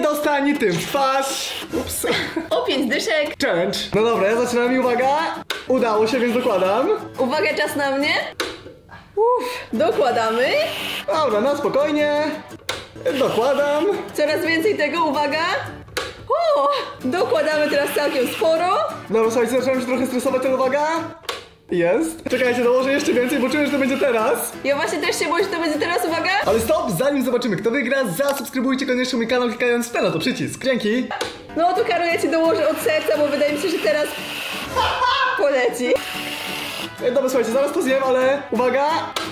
dostanie tym w twarz. Ups. O 5 dyszek. Challenge. No dobra, ja zaczynam i uwaga. Udało się, więc dokładam. Uwaga, czas na mnie. Dokładamy. Dobra, na spokojnie. Dokładam. Coraz więcej tego, uwaga. Dokładamy teraz całkiem sporo. Dobra, słuchajcie, zacząłem się trochę stresować, ale uwaga. Jest. Czekajcie, dołożę jeszcze więcej, bo czuję, że to będzie teraz. Ja właśnie też się boję, że to będzie teraz, uwaga. Ale stop, zanim zobaczymy, kto wygra, zasubskrybujcie koniecznie mój kanał, klikając w ten oto przycisk. Dzięki. No to Karol, ja ci dołożę od serca, bo wydaje mi się, że teraz poleci. Dobra, słuchajcie, zaraz to zjem, ale uwaga.